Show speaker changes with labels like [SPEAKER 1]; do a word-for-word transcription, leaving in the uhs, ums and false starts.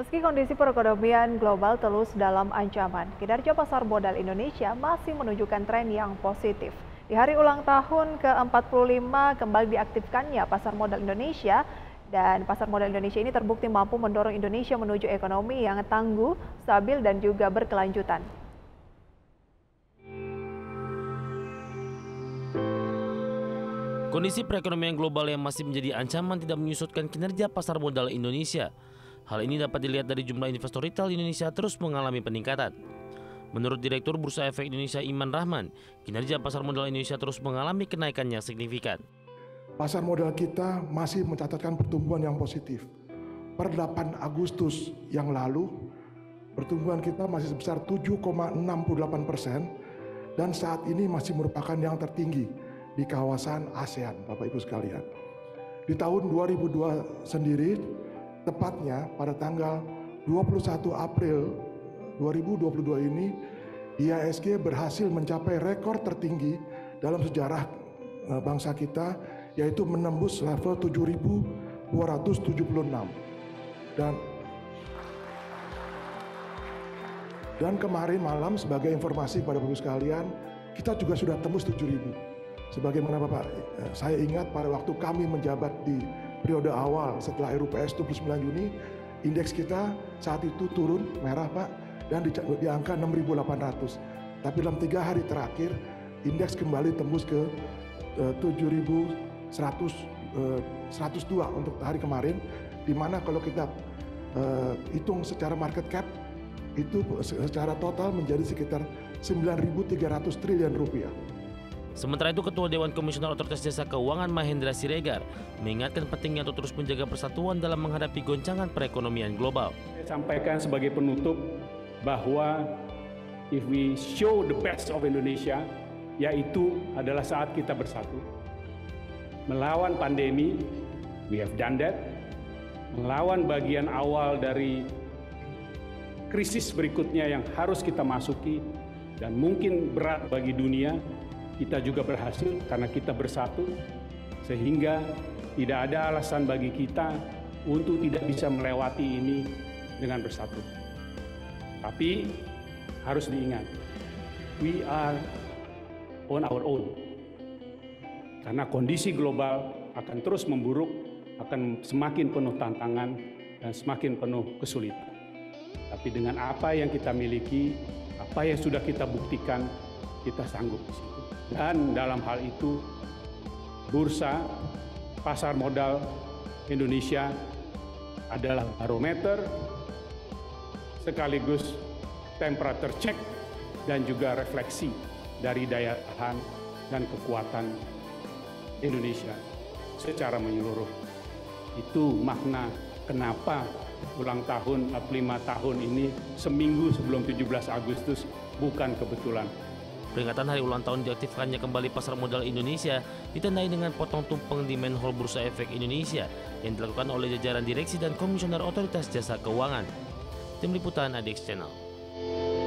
[SPEAKER 1] Meski kondisi perekonomian global terus dalam ancaman, kinerja pasar modal Indonesia masih menunjukkan tren yang positif. Di hari ulang tahun ke empat puluh lima kembali diaktifkannya pasar modal Indonesia, dan pasar modal Indonesia ini terbukti mampu mendorong Indonesia menuju ekonomi yang tangguh, stabil, dan juga berkelanjutan.
[SPEAKER 2] Kondisi perekonomian global yang masih menjadi ancaman tidak menyusutkan kinerja pasar modal Indonesia. Hal ini dapat dilihat dari jumlah investor retail Indonesia terus mengalami peningkatan. Menurut Direktur Bursa Efek Indonesia Iman Rahman, kinerja pasar modal Indonesia terus mengalami kenaikan yang signifikan.
[SPEAKER 3] Pasar modal kita masih mencatatkan pertumbuhan yang positif. Per delapan Agustus yang lalu, pertumbuhan kita masih sebesar tujuh koma enam delapan persen dan saat ini masih merupakan yang tertinggi di kawasan ASEAN, Bapak Ibu sekalian. Di tahun dua ribu dua sendiri, tepatnya pada tanggal dua puluh satu April dua ribu dua puluh dua ini, I H S G berhasil mencapai rekor tertinggi dalam sejarah bangsa kita, yaitu menembus level tujuh ribu dua ratus tujuh puluh enam. Dan dan kemarin malam, sebagai informasi kepada Bapak Ibu sekalian, kita juga sudah tembus tujuh ribu. Sebagaimana Bapak, saya ingat pada waktu kami menjabat di periode awal setelah R U P S dua puluh sembilan Juni, indeks kita saat itu turun merah Pak, dan di, di angka enam ribu delapan ratus. Tapi dalam tiga hari terakhir, indeks kembali tembus ke uh, tujuh ribu seratus dua untuk hari kemarin, di mana kalau kita uh, hitung secara market cap, itu secara total menjadi sekitar sembilan ribu tiga ratus triliun rupiah.
[SPEAKER 2] Sementara itu, Ketua Dewan Komisioner Otoritas Jasa Keuangan Mahendra Siregar mengingatkan pentingnya untuk terus menjaga persatuan dalam menghadapi goncangan perekonomian global.
[SPEAKER 4] Saya sampaikan sebagai penutup bahwa if we show the best of Indonesia, yaitu adalah saat kita bersatu. Melawan pandemi, we have done that. Melawan bagian awal dari krisis berikutnya yang harus kita masuki dan mungkin berat bagi dunia, kita juga berhasil karena kita bersatu, sehingga tidak ada alasan bagi kita untuk tidak bisa melewati ini dengan bersatu. Tapi harus diingat, we are on our own. Karena kondisi global akan terus memburuk, akan semakin penuh tantangan dan semakin penuh kesulitan. Tapi dengan apa yang kita miliki, apa yang sudah kita buktikan, kita sanggup di situ. Dan dalam hal itu, bursa pasar modal Indonesia adalah barometer sekaligus temperature check dan juga refleksi dari daya tahan dan kekuatan Indonesia secara menyeluruh. Itu makna kenapa ulang tahun empat puluh lima tahun ini seminggu sebelum tujuh belas Agustus bukan kebetulan.
[SPEAKER 2] Peringatan hari ulang tahun diaktifkannya kembali pasar modal Indonesia ditandai dengan potong tumpeng di Main Hall Bursa Efek Indonesia yang dilakukan oleh jajaran direksi dan komisioner Otoritas Jasa Keuangan. Tim Liputan A D X Channel.